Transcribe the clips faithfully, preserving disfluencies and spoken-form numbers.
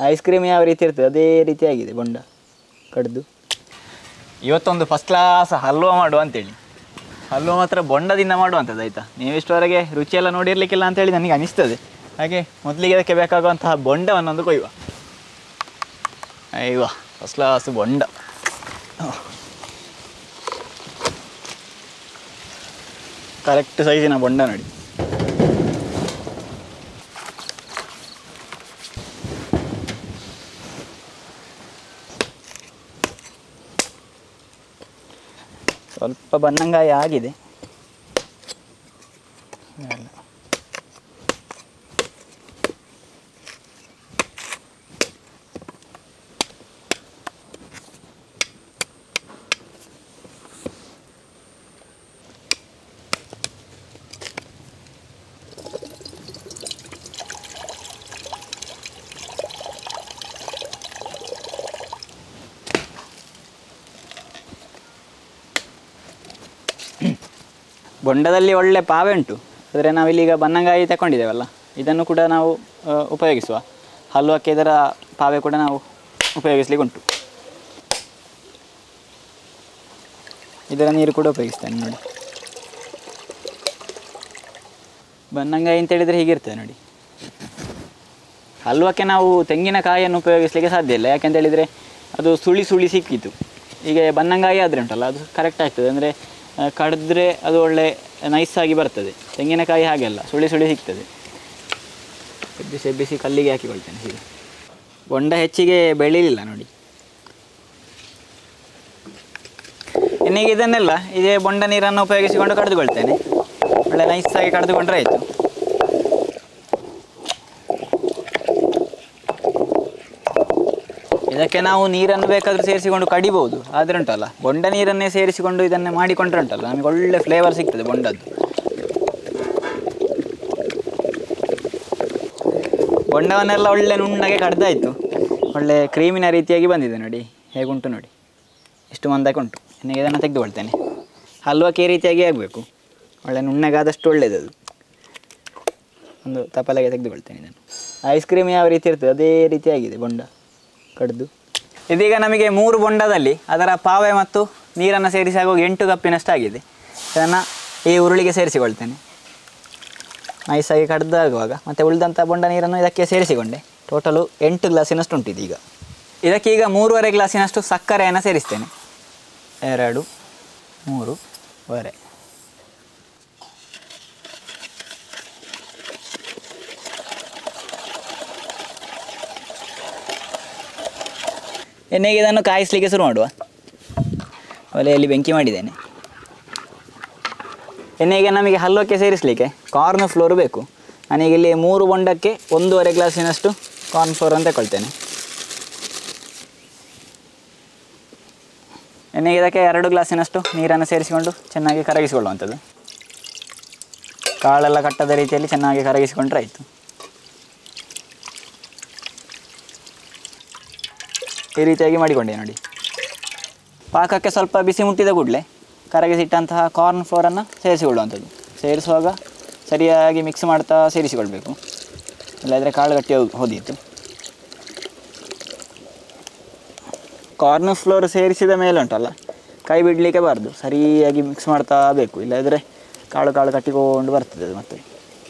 Ice cream ಯಾವ ರೀತಿ ಇರ್ತದೆ ಅದೇ ರೀತಿಯಾಗಿದೆ ಬೊಂಡ ಕಡ್ದು. ಇವತ್ತೊಂದು ಫಸ್ಟ್ ಕ್ಲಾಸ್ ಹಲ್ವಾ ಮಾಡುವ ಅಂತೇಳಿ. ಹಲ್ವಾ ಮಾತ್ರ ಬೊಂಡದಿಂದ ಮಾಡುವಂಥದ್ದು ಆಯಿತಾ. ನೀವಿಷ್ಟವರೆಗೆ ರುಚಿಯೆಲ್ಲ ನೋಡಿರಲಿಕ್ಕಿಲ್ಲ ಅಂತೇಳಿ ನನಗೆ ಅನಿಸ್ತದೆ. ಹಾಗೆ ಮೊದಲಿಗೆ ಅದಕ್ಕೆ ಬೇಕಾಗುವಂತಹ ಬೊಂಡವನ್ನೊಂದು ಕೊಯ್ಯುವ. ಅಯ್ಯವ ಫಸ್ಟ್ ಕ್ಲಾಸ್ ಬೊಂಡ. ಕರೆಕ್ಟ್ ಸೈಜಿನ ಬೊಂಡ ನೋಡಿ. ಸ್ವಲ್ಪ ಬನ್ನಂಗಾಯಿ ಆಗಿದೆ. ಬೊಂಡದಲ್ಲಿ ಒಳ್ಳೆ ಪಾವೆ ಉಂಟು. ಆದರೆ ನಾವಿಲ್ಲೀಗ ಬನ್ನಂಗಾಯಿ ತಗೊಂಡಿದ್ದೇವಲ್ಲ, ಇದನ್ನು ಕೂಡ ನಾವು ಉಪಯೋಗಿಸುವ. ಹಲ್ವಕ್ಕೆ ಇದರ ಪಾವೆ ಕೂಡ ನಾವು ಉಪಯೋಗಿಸ್ಲಿಕ್ಕೆ ಉಂಟು. ಇದರ ನೀರು ಕೂಡ ಉಪಯೋಗಿಸ್ತೇನೆ ನೋಡಿ. ಬನ್ನಂಗಾಯಿ ಅಂತೇಳಿದರೆ ಹೀಗಿರ್ತದೆ ನೋಡಿ. ಹಲ್ವಕ್ಕೆ ನಾವು ತೆಂಗಿನಕಾಯಿಯನ್ನು ಉಪಯೋಗಿಸಲಿಕ್ಕೆ ಸಾಧ್ಯ ಇಲ್ಲ, ಯಾಕೆಂತೇಳಿದರೆ ಅದು ಸುಳಿ ಸುಳಿ ಸಿಕ್ಕಿತು. ಈಗ ಬನ್ನಂಗಾಯಿ ಆದರೆ ಉಂಟಲ್ಲ ಅದು ಕರೆಕ್ಟ್ ಆಗ್ತದೆ. ಅಂದರೆ ಕಡಿದ್ರೆ ಅದು ಒಳ್ಳೆ ನೈಸಾಗಿ ಬರ್ತದೆ. ತೆಂಗಿನಕಾಯಿ ಹಾಗೆಲ್ಲ ಸುಳಿ ಸುಳಿ ಸಿಗ್ತದೆ. ಎಬ್ಬಿಸಿ ಎಬ್ಬಿಸಿ ಕಲ್ಲಿಗೆ ಹಾಕಿಕೊಳ್ತೇನೆ ಹೀಗೆ. ಬೊಂಡ ಹೆಚ್ಚಿಗೆ ಬೆಳೀಲಿಲ್ಲ ನೋಡಿ. ಇನ್ನೀಗ ಇದನ್ನೆಲ್ಲ ಇದೇ ಬೊಂಡ ನೀರನ್ನು ಉಪಯೋಗಿಸಿಕೊಂಡು ಕಡಿದುಕೊಳ್ತೇನೆ. ಒಳ್ಳೆ ನೈಸಾಗಿ ಕಡಿದುಕೊಂಡ್ರೆ ಆಯಿತು. ಇದಕ್ಕೆ ನಾವು ನೀರನ್ನು ಬೇಕಾದರೂ ಸೇರಿಸಿಕೊಂಡು ಕಡಿಬೋದು. ಆದರೆ ಉಂಟಲ್ಲ ಬೊಂಡ ನೀರನ್ನೇ ಸೇರಿಸಿಕೊಂಡು ಇದನ್ನೇ ಮಾಡಿಕೊಂಡ್ರೆ ಉಂಟಲ್ಲ ನಮಗೆ ಒಳ್ಳೆ ಫ್ಲೇವರ್ ಸಿಗ್ತದೆ ಬೊಂಡದ್ದು. ಬೊಂಡವನ್ನೆಲ್ಲ ಒಳ್ಳೆ ನುಣ್ಣಗೆ ಕಡ್ದಾಯಿತು. ಒಳ್ಳೆ ಕ್ರೀಮಿನ ರೀತಿಯಾಗಿ ಬಂದಿದೆ ನೋಡಿ. ಹೇಗುಂಟು ನೋಡಿ, ಇಷ್ಟು ಮಂದಕ್ಕೆ ಉಂಟು. ನನಗೆ ಇದನ್ನು ತೆಗೆದುಕೊಳ್ತೇನೆ. ಹಲ್ವಕ್ಕೆ ಈ ರೀತಿಯಾಗಿ ಆಗಬೇಕು. ಒಳ್ಳೆ ನುಣ್ಣಗಾದಷ್ಟು ಒಳ್ಳೆಯದು. ಒಂದು ತಪ್ಪಲೆಗೆ ತೆಗೆದುಕೊಳ್ತೇನೆ ಇದನ್ನು. ಐಸ್ ಕ್ರೀಮ್ ಯಾವ ರೀತಿ ಇರ್ತದೆ ಅದೇ ರೀತಿಯಾಗಿದೆ ಬೊಂಡ ಕಡ್ದು. ಇದೀಗ ನಮಗೆ ಮೂರು ಬೊಂಡದಲ್ಲಿ ಅದರ ಪಾವೆ ಮತ್ತು ನೀರನ್ನು ಸೇರಿಸಿ ಆಗುವಾಗ ಎಂಟು ಕಪ್ಪಿನಷ್ಟಾಗಿದೆ. ಇದನ್ನು ಈ ಉರುಳಿಗೆ ಸೇರಿಸಿಕೊಳ್ತೇನೆ. ನೈಸಾಗಿ ಕಡ್ದಾಗುವಾಗ ಮತ್ತು ಉಳಿದಂಥ ಬೊಂಡ ನೀರನ್ನು ಇದಕ್ಕೆ ಸೇರಿಸಿಕೊಂಡೆ. ಟೋಟಲು ಎಂಟು ಗ್ಲಾಸಿನಷ್ಟು ಉಂಟು ಇದೀಗ. ಇದಕ್ಕೀಗ ಮೂರುವರೆ ಗ್ಲಾಸಿನಷ್ಟು ಸಕ್ಕರೆಯನ್ನು ಸೇರಿಸ್ತೇನೆ. ಎರಡು ಮೂರುವರೆ. ಎಣ್ಣೆಗೆ ಇದನ್ನು ಕಾಯಿಸಲಿಕ್ಕೆ ಶುರು ಮಾಡುವ. ಒಲೆಯಲ್ಲಿ ಬೆಂಕಿ ಮಾಡಿದ್ದೇನೆ. ಎಣ್ಣೆಗೆ ನಮಗೆ ಹಲ್ವಕ್ಕೆ ಸೇರಿಸಲಿಕ್ಕೆ ಕಾರ್ನ್ ಫ್ಲೋರ್ ಬೇಕು. ನಾನೀಗ ಇಲ್ಲಿ ಮೂರು ಬೊಂಡಕ್ಕೆ ಒಂದೂವರೆ ಗ್ಲಾಸಿನಷ್ಟು ಕಾರ್ನ್ ಫ್ಲೋರನ್ನು ತಗೊಳ್ತೇನೆ. ಎಣ್ಣೆಗೆ ಇದಕ್ಕೆ ಎರಡು ಗ್ಲಾಸಿನಷ್ಟು ನೀರನ್ನು ಸೇರಿಸಿಕೊಂಡು ಚೆನ್ನಾಗಿ ಕರಗಿಸಿಕೊಳ್ಳುವಂಥದ್ದು. ಕಾಳೆಲ್ಲ ಕಟ್ಟದ ರೀತಿಯಲ್ಲಿ ಚೆನ್ನಾಗಿ ಕರಗಿಸಿಕೊಂಡ್ರೆ ಆಯಿತು. ಈ ರೀತಿಯಾಗಿ ಮಾಡಿಕೊಂಡೆ ನೋಡಿ. ಪಾಕಕ್ಕೆ ಸ್ವಲ್ಪ ಬಿಸಿ ಮುಟ್ಟಿದ ಕೂಡಲೇ ಕರಗಿಸಿಟ್ಟಂತಹ ಕಾರ್ನ್ ಫ್ಲೋರನ್ನು ಸೇರಿಸಿಕೊಳ್ಳುವಂಥದ್ದು. ಸೇರಿಸುವಾಗ ಸರಿಯಾಗಿ ಮಿಕ್ಸ್ ಮಾಡ್ತಾ ಸೇರಿಸಿಕೊಳ್ಬೇಕು, ಇಲ್ಲದ್ರೆ ಕಾಳು ಗಟ್ಟಿ ಹೋದೀತು. ಕಾರ್ನ್ ಫ್ಲೋರ್ ಸೇರಿಸಿದ ಮೇಲೆ ಉಂಟಲ್ಲ ಕೈ ಬಿಡಲಿಕ್ಕೆ ಬಾರ್ದು, ಸರಿಯಾಗಿ ಮಿಕ್ಸ್ ಮಾಡ್ತಾ ಬೇಕು. ಇಲ್ಲದ್ರೆ ಕಾಳು ಕಾಳು ಕಟ್ಟಿಕೊಂಡು ಬರ್ತದೆ ಅದು ಮತ್ತೆ.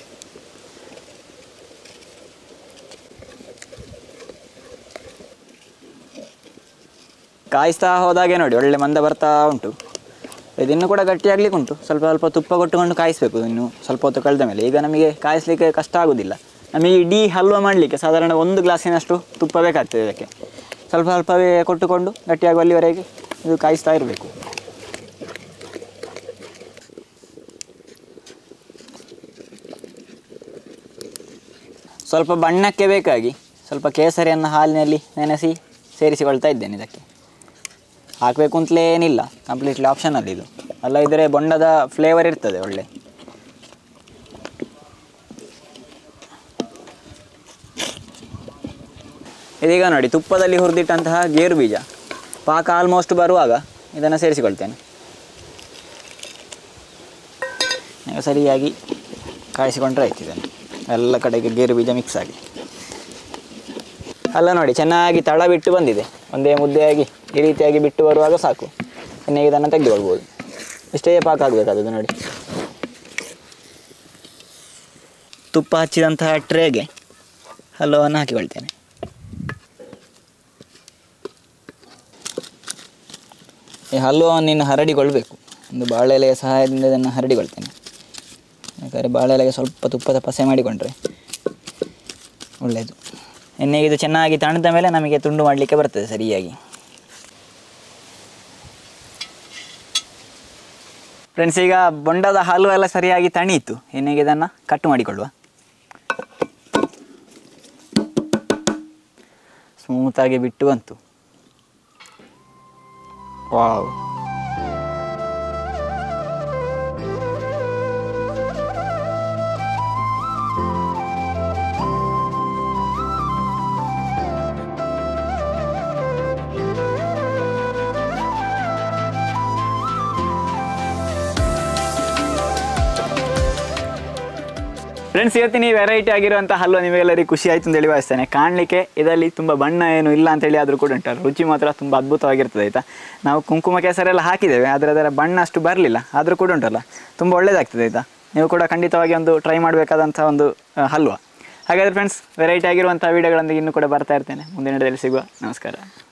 ಕಾಯಿಸ್ತಾ ಹೋದಾಗೆ ನೋಡಿ ಒಳ್ಳೆ ಮಂದ ಬರ್ತಾ ಉಂಟು. ಇದನ್ನು ಕೂಡ ಗಟ್ಟಿಯಾಗ್ಲಿಕ್ಕೆ ಉಂಟು. ಸ್ವಲ್ಪ ಸ್ವಲ್ಪ ತುಪ್ಪ ಕೊಟ್ಟುಕೊಂಡು ಕಾಯಿಸಬೇಕು ಇನ್ನು ಸ್ವಲ್ಪ ಹೊತ್ತು ಕಳೆದ ಮೇಲೆ. ಈಗ ನಮಗೆ ಕಾಯಿಸಲಿಕ್ಕೆ ಕಷ್ಟ ಆಗೋದಿಲ್ಲ. ನಮಗೆ ಇಡೀ ಹಲ್ವ ಮಾಡಲಿಕ್ಕೆ ಸಾಧಾರಣ ಒಂದು ಗ್ಲಾಸಿನಷ್ಟು ತುಪ್ಪ ಬೇಕಾಗ್ತದೆ. ಇದಕ್ಕೆ ಸ್ವಲ್ಪ ಸ್ವಲ್ಪವೇ ಕೊಟ್ಟುಕೊಂಡು ಗಟ್ಟಿಯಾಗುವಲ್ಲಿವರೆಗೆ ಇದು ಕಾಯಿಸ್ತಾ ಇರಬೇಕು. ಸ್ವಲ್ಪ ಬಣ್ಣಕ್ಕೆ ಬೇಕಾಗಿ ಸ್ವಲ್ಪ ಕೇಸರಿಯನ್ನು ಹಾಲಿನಲ್ಲಿ ನೆನೆಸಿ ಸೇರಿಸಿಕೊಳ್ತಾ ಇದ್ದೇನೆ. ಇದಕ್ಕೆ ಹಾಕಬೇಕು ಅಂತಲೇ ಏನಿಲ್ಲ, ಕಂಪ್ಲೀಟ್ಲಿ ಆಪ್ಷನಲ್ ಇದು. ಅಲ್ಲ ಇದ್ದರೆ ಬೊಂಡದ ಫ್ಲೇವರ್ ಇರ್ತದೆ ಒಳ್ಳೆ. ಇದೀಗ ನೋಡಿ ತುಪ್ಪದಲ್ಲಿ ಹುರಿದಿಟ್ಟಂತಹ ಗೇರು ಬೀಜ ಪಾಕ ಆಲ್ಮೋಸ್ಟ್ ಬರುವಾಗ ಇದನ್ನು ಸೇರಿಸಿಕೊಳ್ತೇನೆ. ಈಗ ಸರಿಯಾಗಿ ಕಾಯಿಸಿಕೊಂಡ್ರೆ ಆಯ್ತು. ಇದನ್ನು ಎಲ್ಲ ಕಡೆಗೆ ಗೇರು ಬೀಜ ಮಿಕ್ಸ್ ಆಗಿ ಅಲ್ಲ ನೋಡಿ ಚೆನ್ನಾಗಿ ತಳ ಬಿಟ್ಟು ಬಂದಿದೆ. ಒಂದೇ ಮುದ್ದೆಯಾಗಿ ಈ ರೀತಿಯಾಗಿ ಬಿಟ್ಟು ಬರುವಾಗ ಸಾಕು. ಎಣ್ಣೆಗೆ ಇದನ್ನು ತೆಗೆದುಕೊಳ್ಬೋದು. ಇಷ್ಟೇ ಪಾಕ ಆಗಬೇಕಾದದ್ದು ನೋಡಿ. ತುಪ್ಪ ಹಚ್ಚಿದಂತಹ ಟ್ರೇಗೆ ಹಲ್ವವನ್ನು ಹಾಕಿಕೊಳ್ತೇನೆ. ಈ ಹಲ್ವವನ್ನು ಇನ್ನು ಹರಡಿಕೊಳ್ಬೇಕು. ಒಂದು ಬಾಳೆ ಎಲೆಯ ಸಹಾಯದಿಂದ ಇದನ್ನು ಹರಡಿಕೊಳ್ತೇನೆ. ಯಾಕಂದರೆ ಬಾಳೆ ಎಲೆಗೆ ಸ್ವಲ್ಪ ತುಪ್ಪದ ಪಸೆ ಮಾಡಿಕೊಂಡ್ರೆ ಒಳ್ಳೆಯದು. ಎಣ್ಣೆಗೆ ಇದು ಚೆನ್ನಾಗಿ ತಣಿದ ಮೇಲೆ ನಮಗೆ ತುಂಡು ಮಾಡಲಿಕ್ಕೆ ಬರ್ತದೆ ಸರಿಯಾಗಿ. ಫ್ರೆಂಡ್ಸ್, ಈಗ ಬೊಂಡದ ಹಲ್ವ ಎಲ್ಲ ಸರಿಯಾಗಿ ತಣಿಯಿತು. ಎಣ್ಣೆಗೆ ಇದನ್ನು ಕಟ್ ಮಾಡಿಕೊಳ್ಳುವ. ಸ್ಮೂತಾಗಿ ಬಿಟ್ಟು ಬಂತು. ವಾವ್, ಫ್ರೆಂಡ್ಸ್, ಇವತ್ತಿನ ಈ ವೆರೈಟಿ ಆಗಿರುವಂಥ ಹಲ್ವ ನಿಮಗೆಲ್ಲರಿಗೂ ಖುಷಿ ಆಯಿತು ಅಂತ ಹೇಳಿ ಭಾವಿಸ್ತೇನೆ. ಕಾಣಲಿಕ್ಕೆ ಇದರಲ್ಲಿ ತುಂಬ ಬಣ್ಣ ಏನು ಇಲ್ಲ ಅಂತೇಳಿ ಆದರೂ ಕೂಡ ಉಂಟಲ್ಲ, ರುಚಿ ಮಾತ್ರ ತುಂಬ ಅದ್ಭುತವಾಗಿರ್ತದೆ ಆಯಿತಾ. ನಾವು ಕುಂಕುಮ ಕೇಸರೆಲ್ಲ ಹಾಕಿದ್ದೇವೆ, ಆದರೆ ಅದರ ಬಣ್ಣ ಅಷ್ಟು ಬರಲಿಲ್ಲ, ಆದರೂ ಕೂಡ ಉಂಟಲ್ಲ ತುಂಬ ಒಳ್ಳೆಯದಾಗ್ತದೆ ಆಯಿತಾ. ನೀವು ಕೂಡ ಖಂಡಿತವಾಗಿ ಒಂದು ಟ್ರೈ ಮಾಡಬೇಕಾದಂಥ ಒಂದು ಹಲ್ವ. ಹಾಗಾದರೆ ಫ್ರೆಂಡ್ಸ್, ವೆರೈಟಿ ಆಗಿರುವಂಥ ವೀಡಿಯೋಗಳೊಂದಿಗೆ ಇನ್ನೂ ಕೂಡ ಬರ್ತಾ ಇರ್ತೇನೆ. ಮುಂದಿನ ದಿನದಲ್ಲಿ ಸಿಗುವ. ನಮಸ್ಕಾರ.